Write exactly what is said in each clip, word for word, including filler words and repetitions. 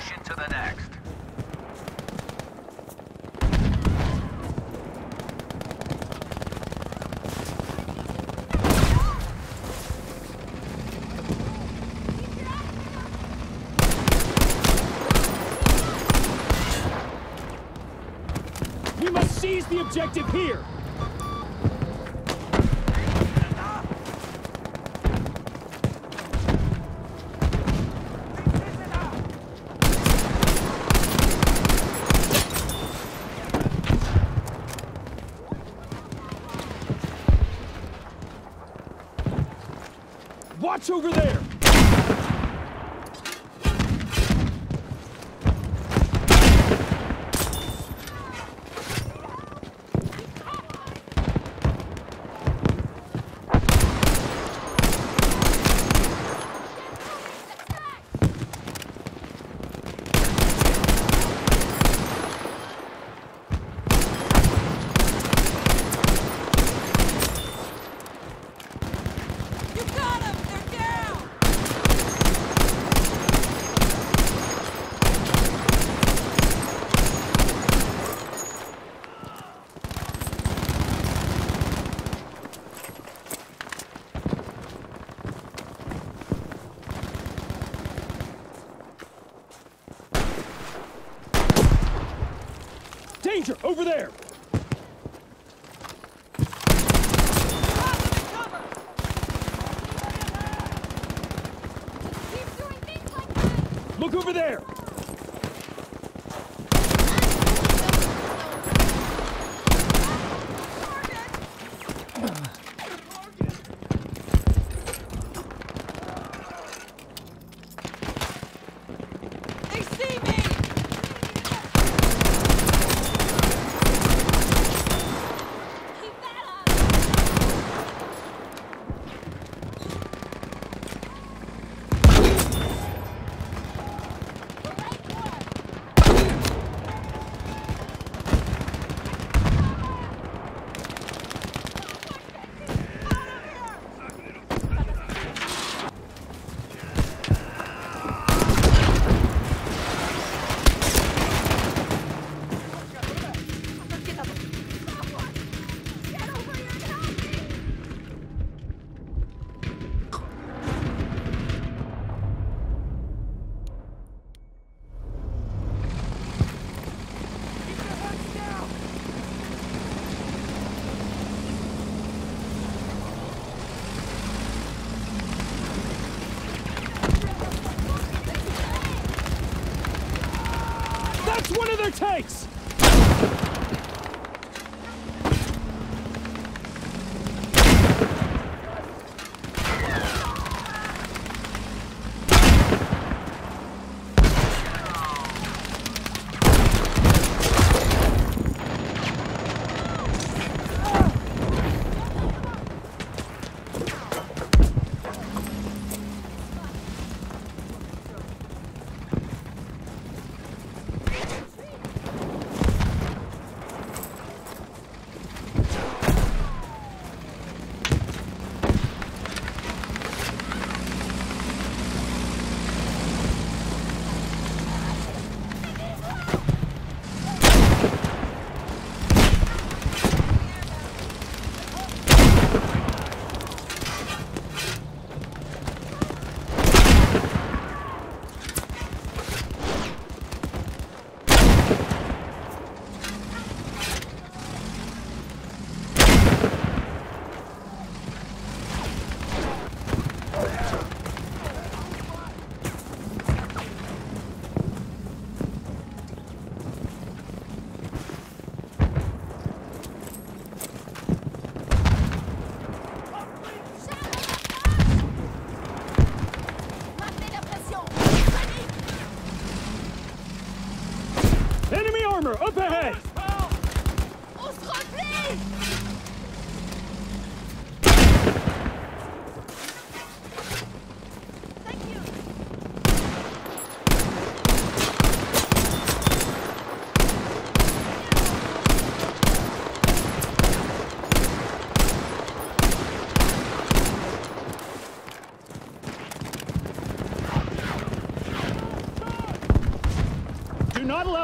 mission to the next. We must seize the objective here! Watch over there! Danger! Over there! Look over there! They see me! That's one of their tanks!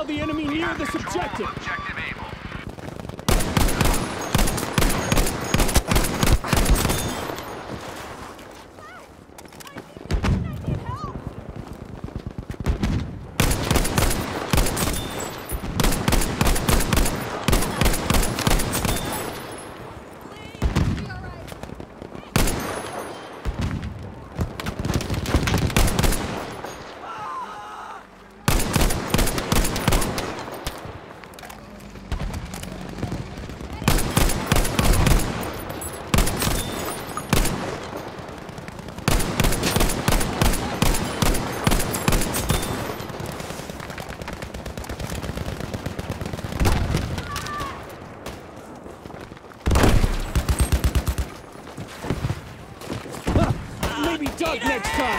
Corral the enemy near this objective. Objective Able. Maybe Doug next time.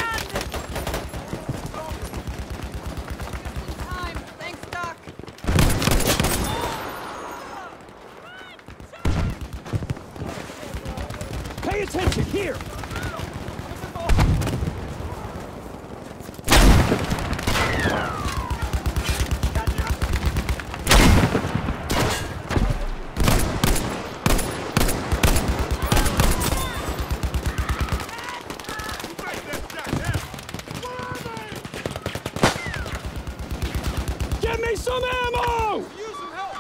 Time. Thanks, Doc. Pay attention here. Give me some ammo! Use some help!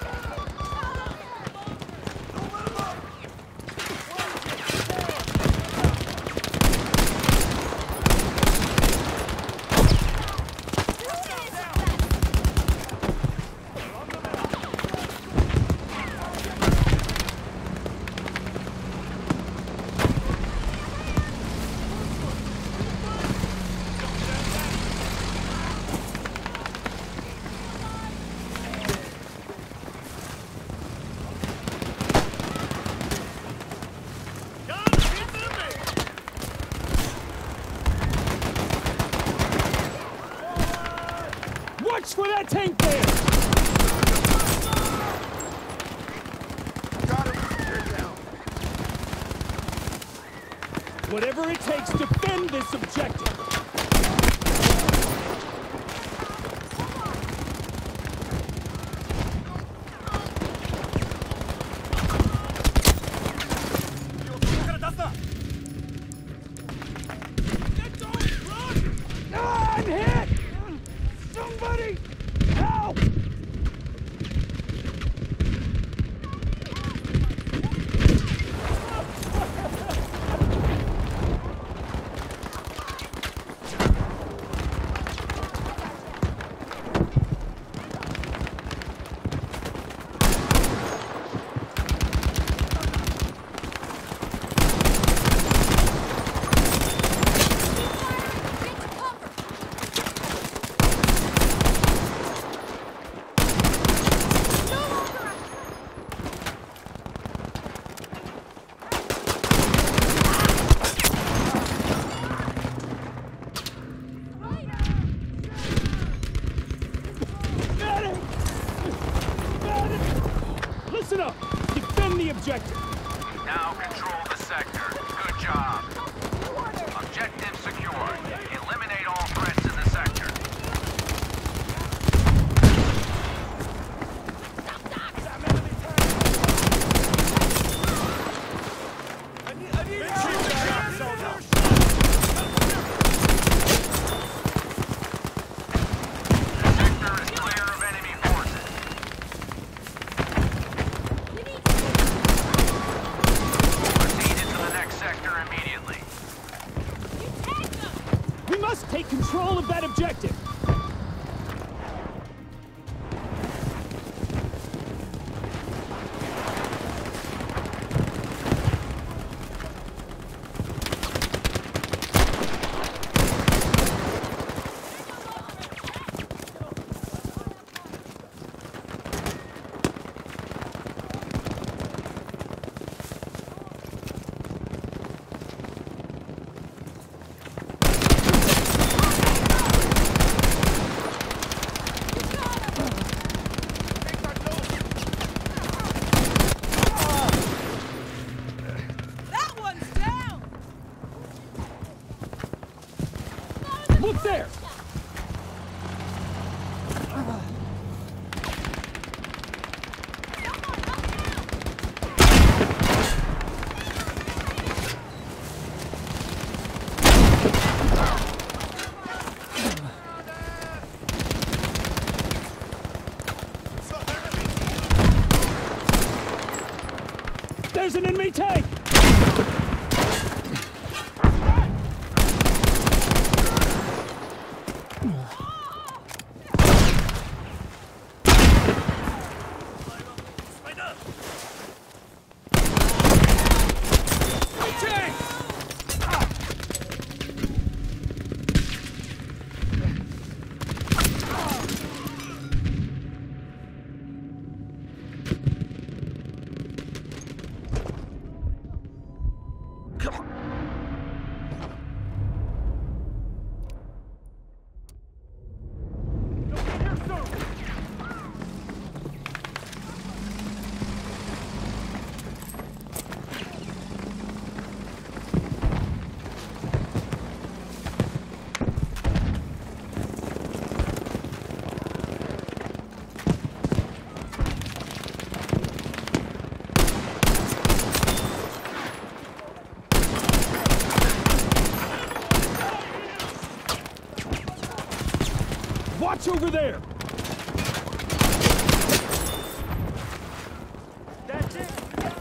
Watch for that tank there! Got it. You're down. Whatever it takes, defend this objective! Ah, I'm hit! Somebody! Help! Listen up! Defend the objective! Now control the sector. Good job. Objective secured. Eliminate all threats in the sector. I need, I need help! The sector is clear of enemy forces. Proceed into the next sector immediately. We must take control of that objective! There's an enemy tank! Watch over there! That's it.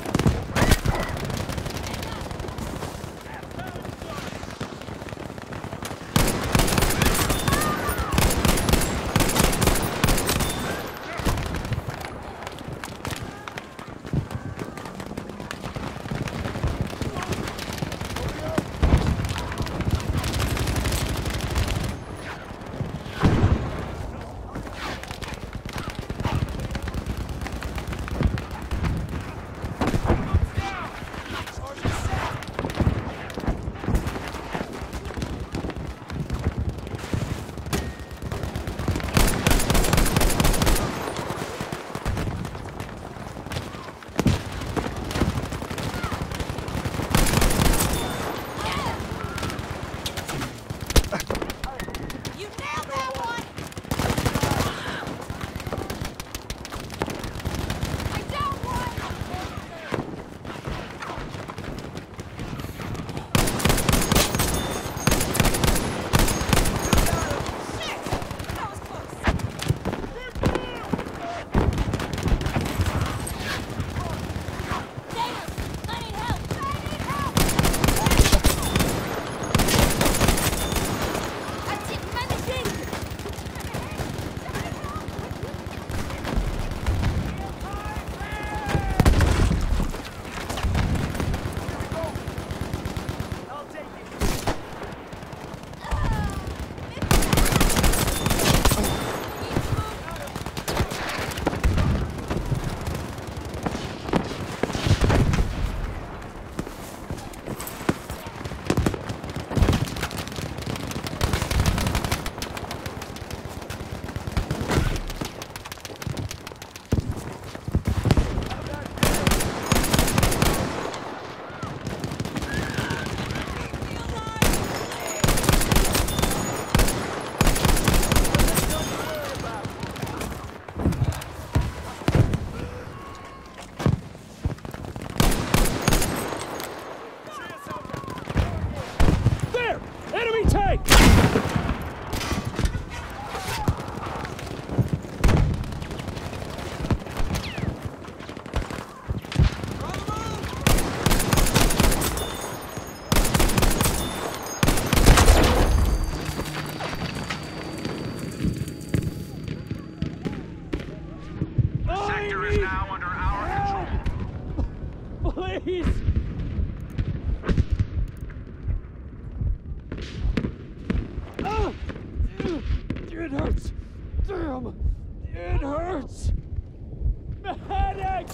You nailed that one! I downed one! Shit! That was close. Daniels, I need help! I need help! Managing! I'll take it. There! Enemy tank! The sector is now under our control. Please! Ah! It hurts! Damn! It hurts! Medic!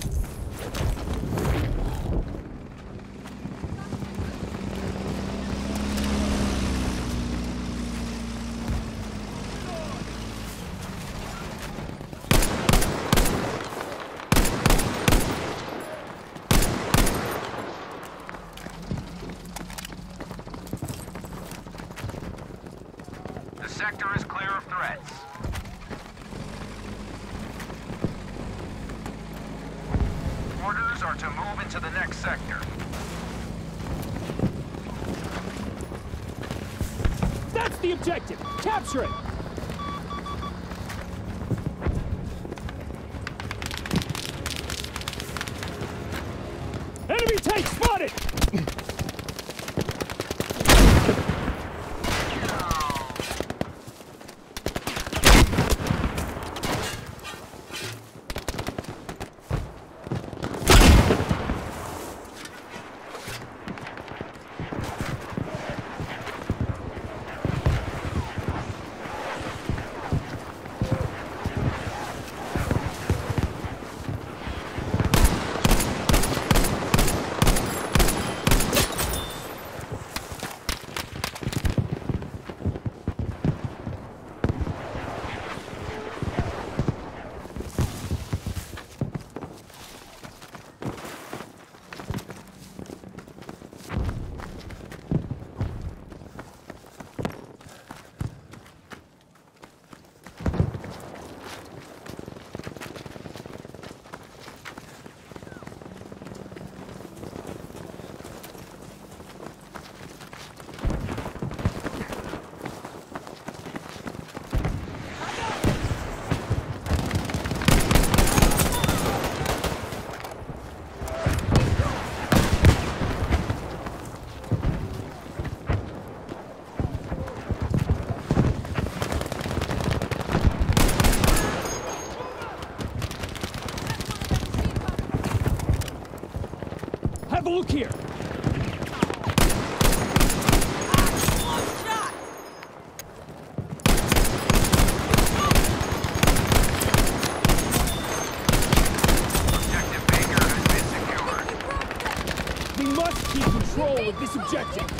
The sector is clear of threats. Orders are to move into the next sector. That's the objective! Capture it! Enemy tank spotted! Have a look here. Objective Baker has been secured. We must keep control of this objective.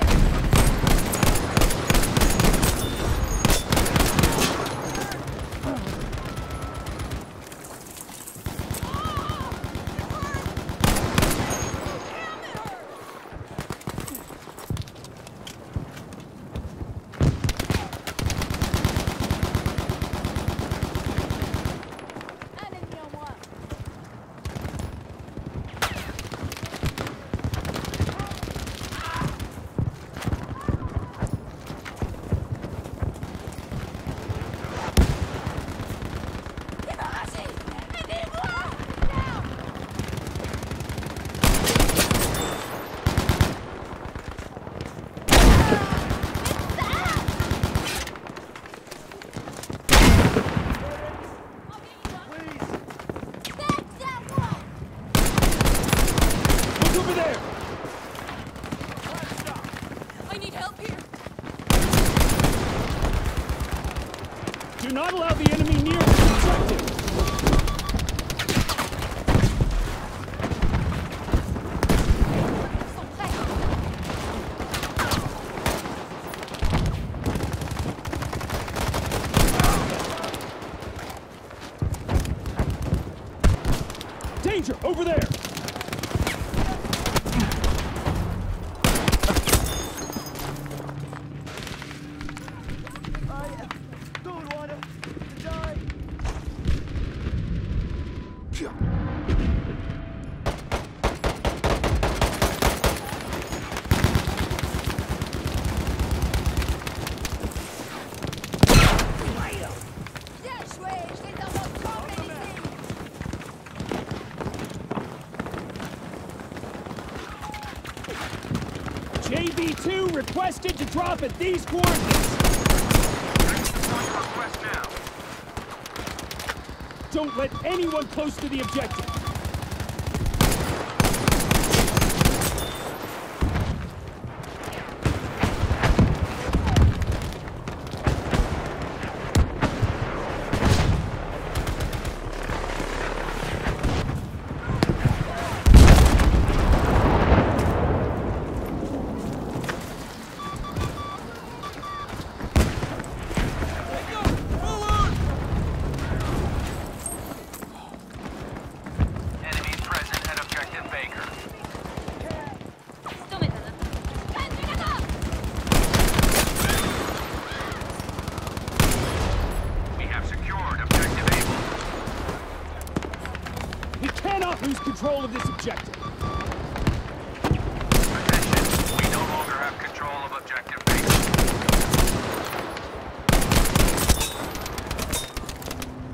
Over there! I need help here. Do not allow the enemy near this objective! Danger! Over there! Don't want to die. Bien joué, je les envoie tomber ici. J B two requested to drop at these coordinates! Deploy request now. Don't let anyone close to the objective! Enemies present at Objective Baker. We have secured Objective Able. We cannot lose control of this objective! Attention, we no longer have control of Objective Baker.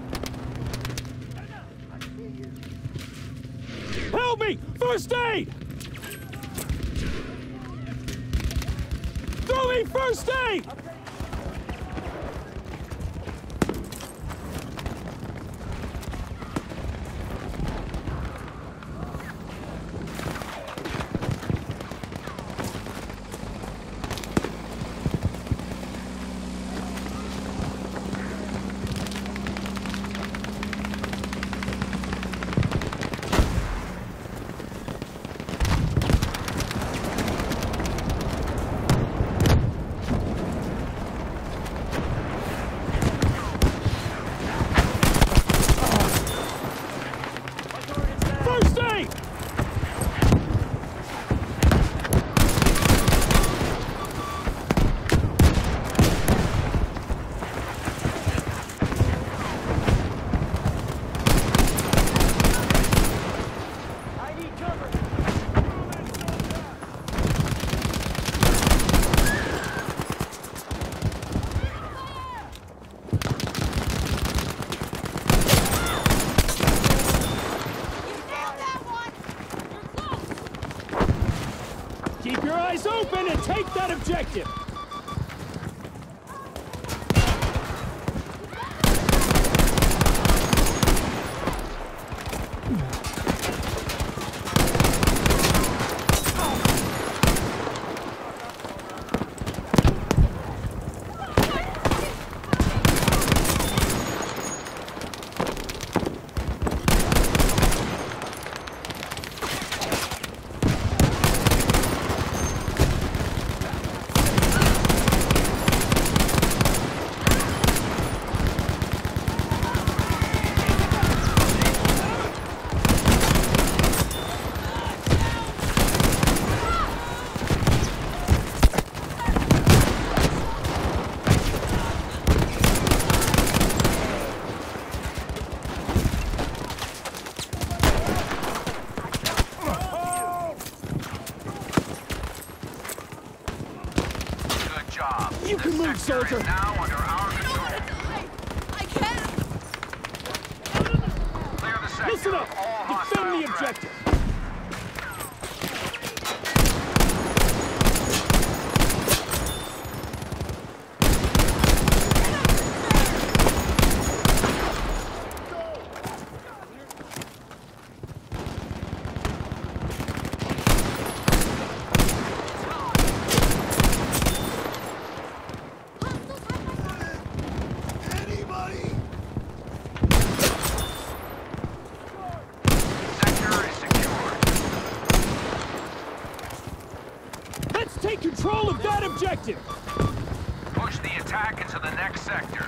Help me! First aid! Throwing first aid! First aid! I need cover. Keep your eyes open and take that objective! Good job. You The can move, sector soldier. is now under our control. I can't! Clear the sector Listen of up! all Defend hostile the threats. objective! Sector is secured. Let's take control of that objective! Push the attack into the next sector.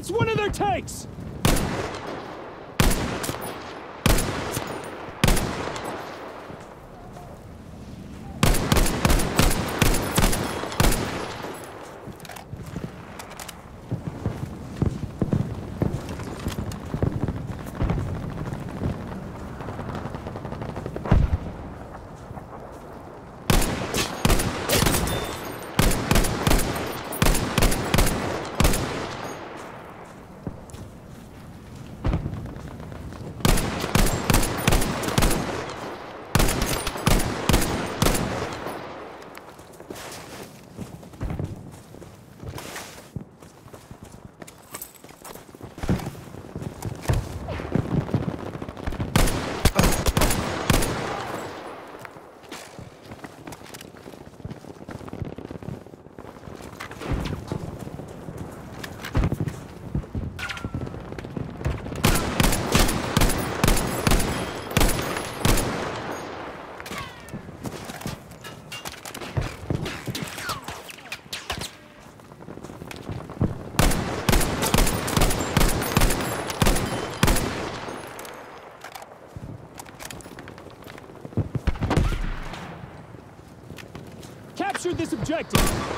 That's one of their tanks! Capture this objective!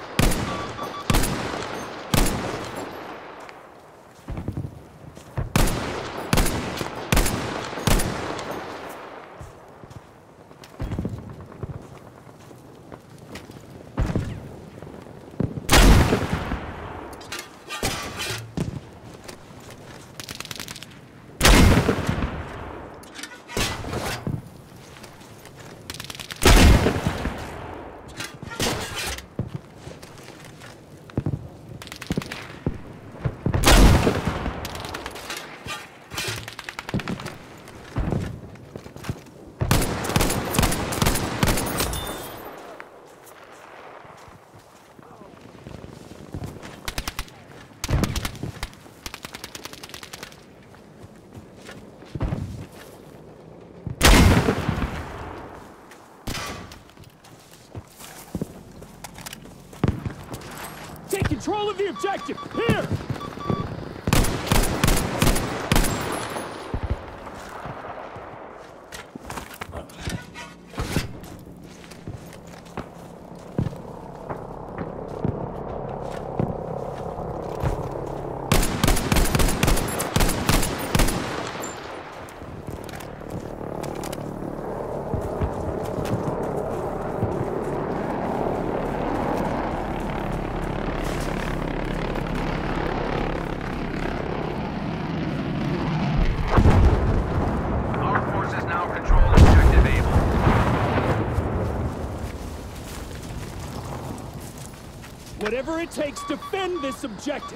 Take control of the objective! Here! Whatever it takes, defend this objective!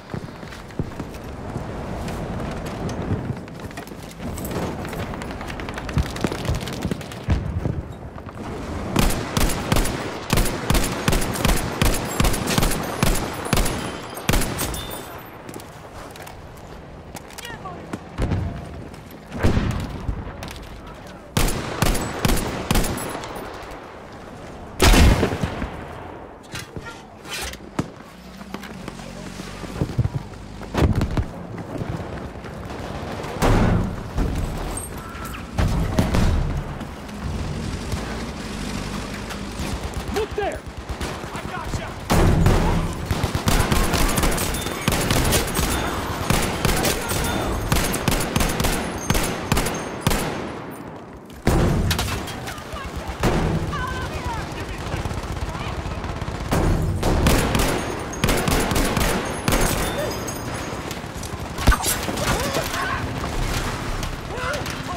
There! I gotcha!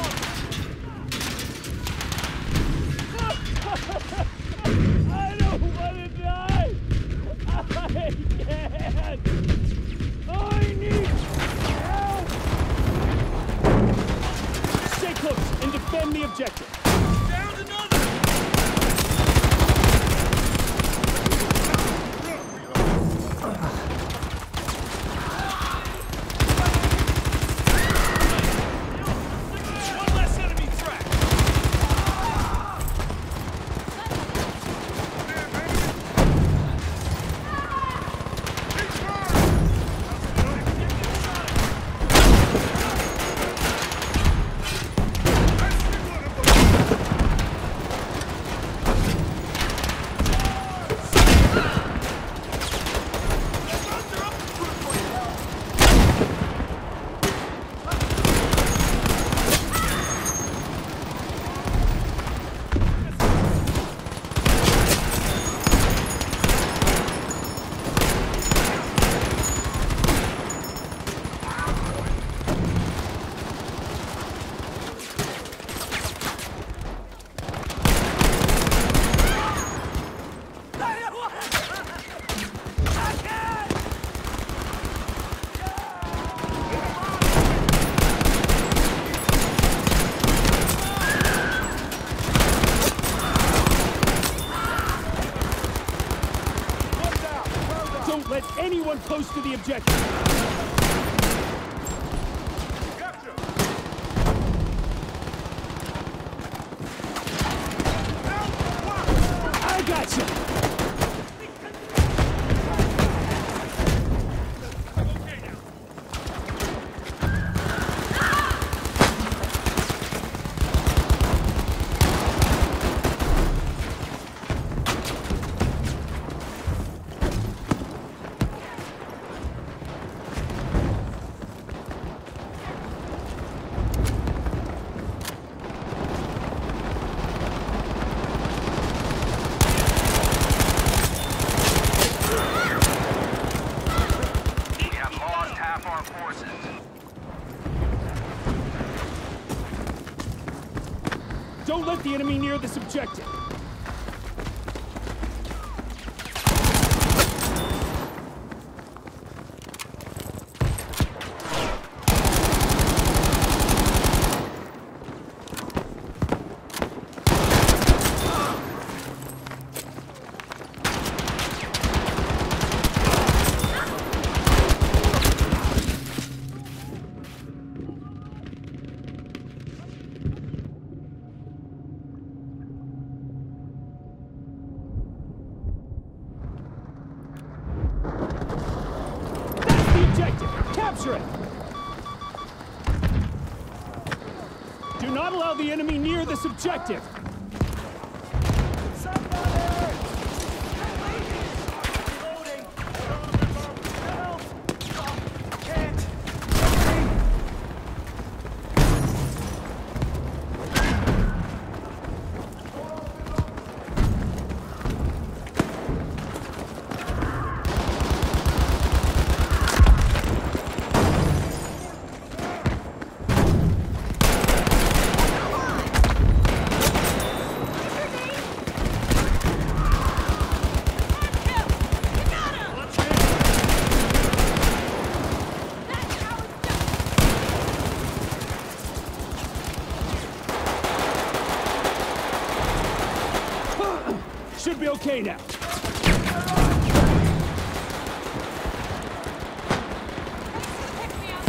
I don't let anyone close to the objective. Capture! I gotcha! Okay now. We have lost half our forces. Don't let the enemy near this objective. That's the objective! Capture it! Do not allow the enemy near this objective! Should be okay now. Pick me up.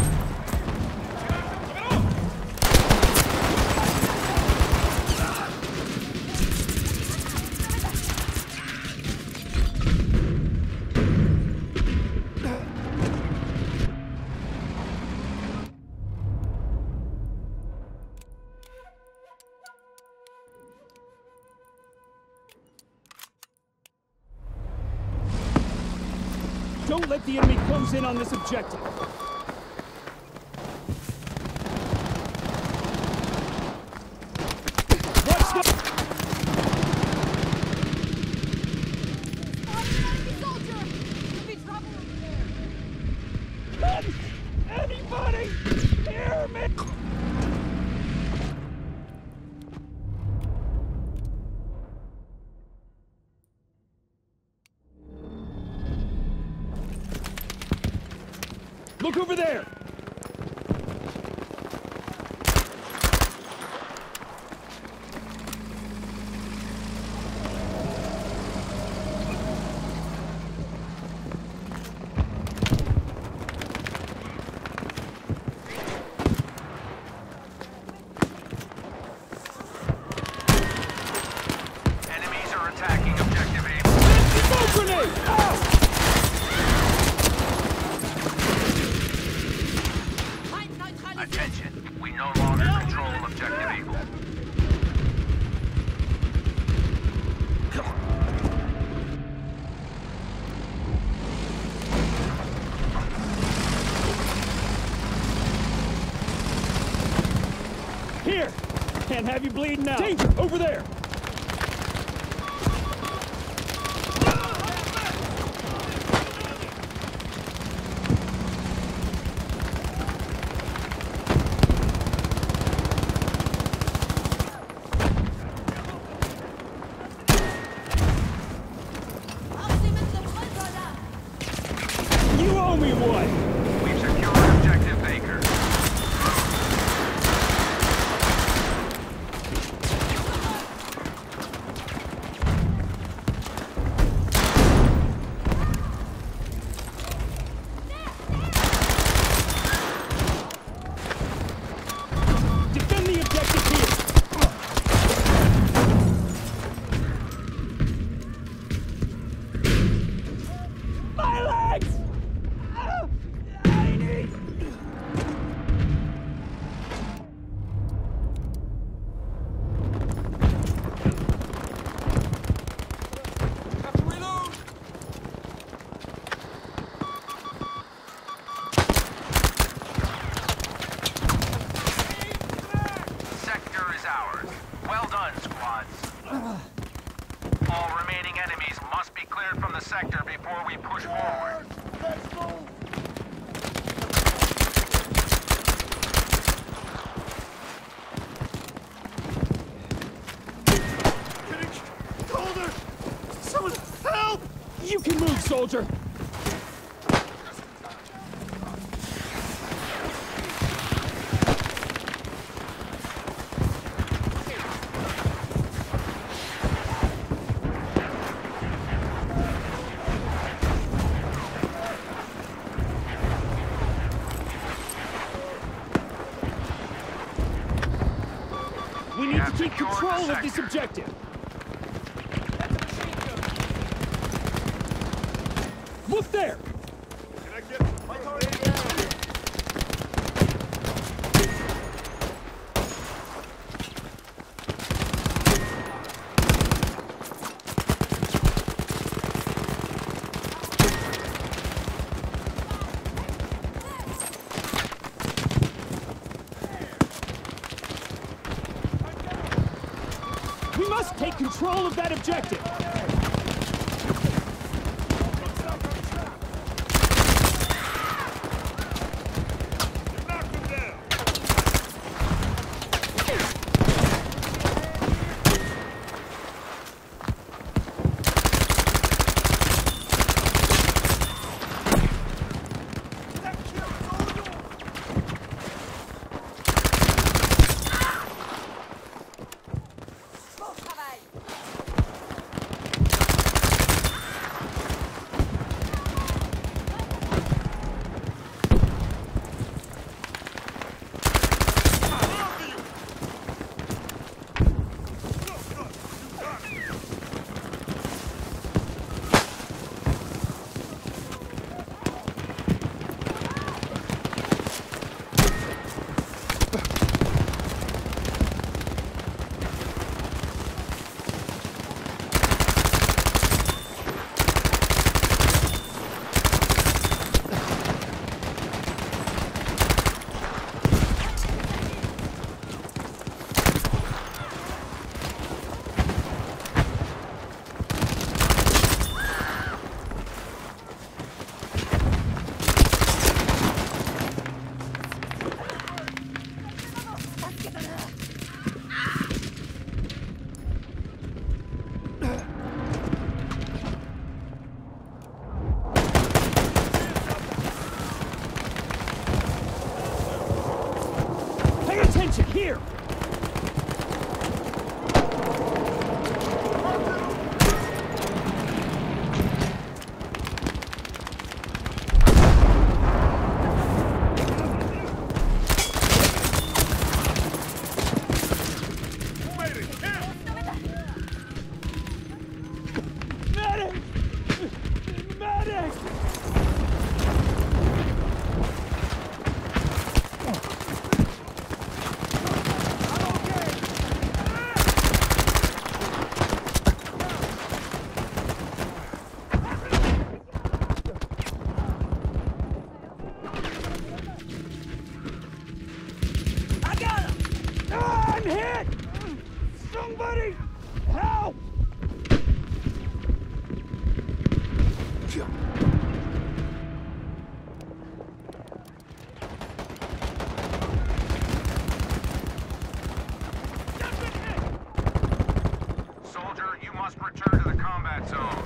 Don't let the enemy close in on this objective. Watch the... Spotted an enemy soldier! Could be trouble over there. Anybody hear me? Look over there! Enemies are attacking objective A. Smoke grenade! Ow! Attention, we no longer control objective Eagle. Here! Can't have you bleeding out. Danger! Over there! You owe me one! We've secured objective Baker. cleared from the sector before we push forward. Let's move! Getting colder! Someone help! You can move, soldier! We need to keep control of this objective. Look there! Can I get my car in there? We must take control of that objective! Knock them down! That kill's over! Bon travail. Pay attention, here! Medic! Medic! I got him! Ah, I'm hit! Somebody help! Soldier, you must return to the combat zone.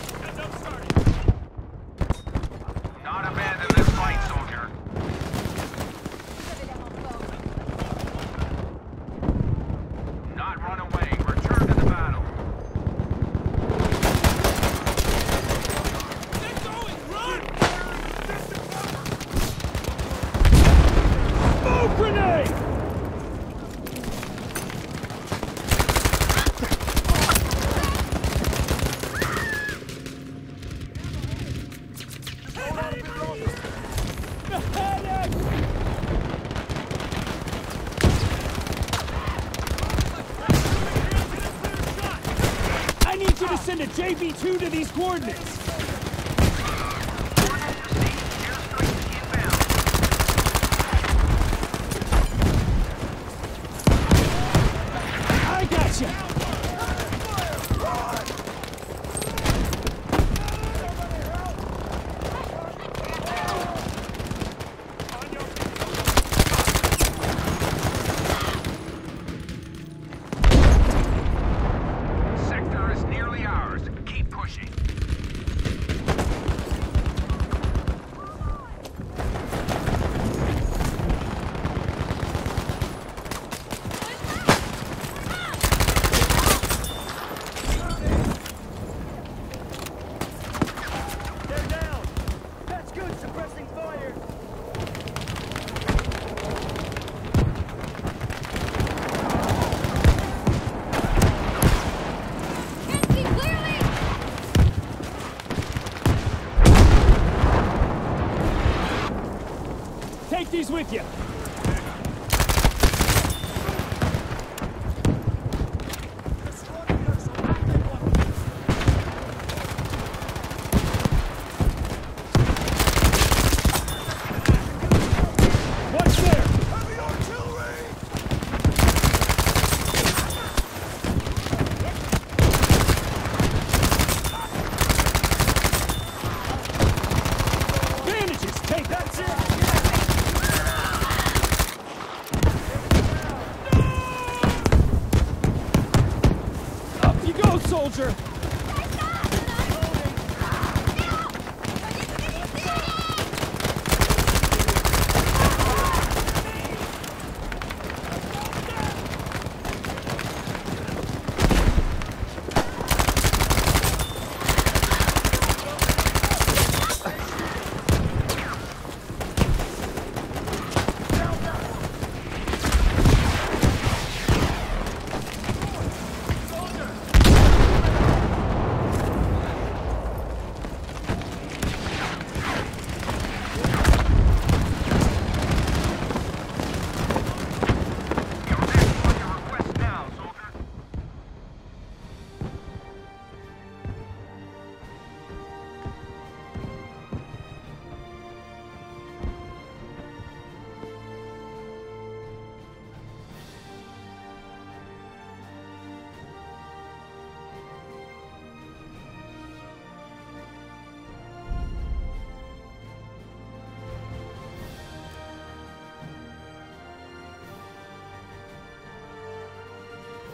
Not abandon this fight, soldier. Vous avez l'air en forme. Not run away. Return to the battle. Smoke grenade! I need you to send a J B two to these coordinates! I gotcha! Safety's with you. What's there? Heavy artillery! Bandages, take That's it! Up you go, soldier.